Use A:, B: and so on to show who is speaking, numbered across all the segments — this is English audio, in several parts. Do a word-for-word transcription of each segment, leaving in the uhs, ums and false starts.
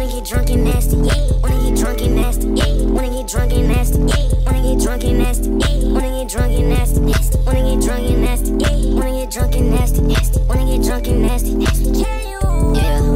A: Wanna get drunk and nasty, wanna get drunk and nasty, wanna get drunk and nasty, wanna get drunk and nasty, wanna get drunk and nasty, wanna get drunk and nasty, wanna get drunk and nasty, wanna get drunk and nasty, yeah.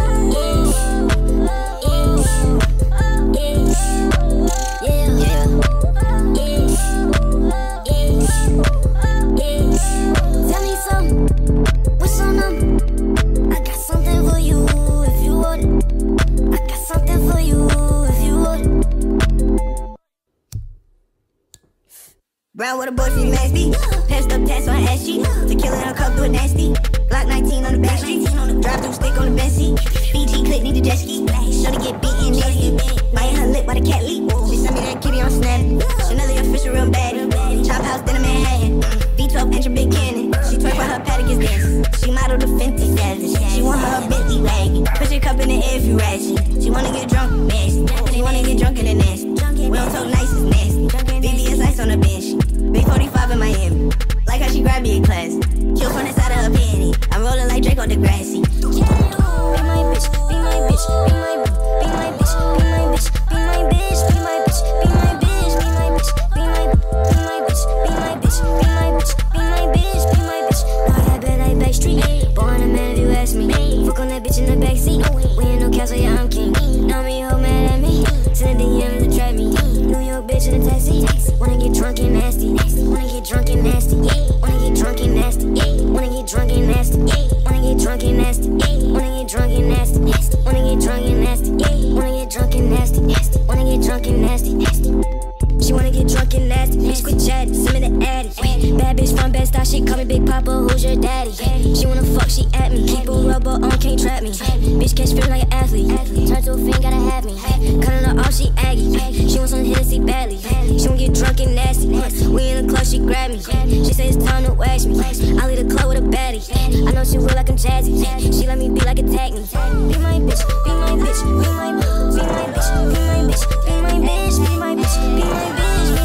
B: Brown with a boyfriend nasty. Passed up tats on ass cheek. Tequila in a cup, do it nasty. Glock nineteen on the back street. Drive through stick on the bench seat. Fiji clip, need a jet ski. Shorty get beaten nasty. Biting her lip while the cat leak. She sent me that kitty on Snap. Chanel the official real baddie. Chop house, then a Manhattan. V twelve engine, big cannon. She twerk while her paddock is dancing. She modeled the Fenty savage. She want her Bentley wagon. Push your cup in the air if you ratchet. She wanna get drunk, nasty. She wanna get drunk in the nasty. We don't talk nice, it's nasty. V V S ice on the bench. Big forty-five in Miami. Like how she grabbed me in class. Kill from the side of her panty. I'm rolling like Drake on the grassy.
A: Be my bitch, be my bitch, be my be my bitch, be my bitch, be my bitch, be my bitch, be my bitch, be my bitch, be my be my bitch, be my bitch, be my bitch, be my bitch, be my bitch. Now I bet I back street. Born a man if you ask me. Fuck on that bitch in the backseat. We ain't no castle, yeah I'm king. Now me hoe mad at me. Send a D M to trap me. New York bitch in a taxi. Wanna get drunk and nasty. Wanna get drunk and nasty. Wanna get drunk and nasty. Wanna get drunk and nasty. Wanna get drunk and nasty. Wanna get drunk and nasty. Wanna get drunk and nasty. Wanna get drunk and nasty. Wanna get drunk and nasty. She wanna get drunk and nasty. Bitch quit chatting, send me the addy. Bad bitch from Bed-Stuy, she call me Big Papa. Who's your daddy? She wanna fuck, she at me. Keep a rubber on, can't trap me. Bitch catch feeling like an athlete. Turn to a fiend, gotta have me. Cutting her off, she aggy. She wants some Hennessy badly. She wanna get drunk and nasty. We in the club, she grab me. She say it's time to wax me. I leave the club with a baddie. I know she will like I'm jazzy. She let me be like a tag me. Be my bitch, be my bitch, be my bitch, be my bitch, be my bitch, be my bitch, be my bitch, be my bitch.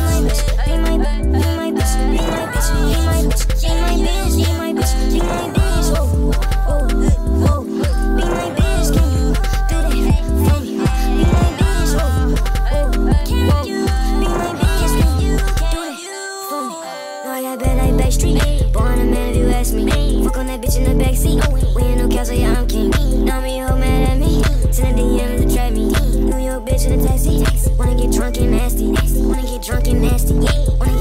A: Be my bitch, be my bitch, be my bitch, be my bitch, be my bitch, be my bitch, be my bitch, be my bitch, oh, oh, oh, be my bitch, can you do that for me? Be my bitch, oh, oh, can you be my bitch, can you do that for me? No, I got bad like Backstreet, born a man if you ask me. Fuck on that bitch in the backseat, we ain't no castle, yeah I'm king. Now me hoe mad at me, send a D M to trap me. New York bitch in a taxi, wanna get drunk and nasty. Wanna get drunk and nasty. Wanna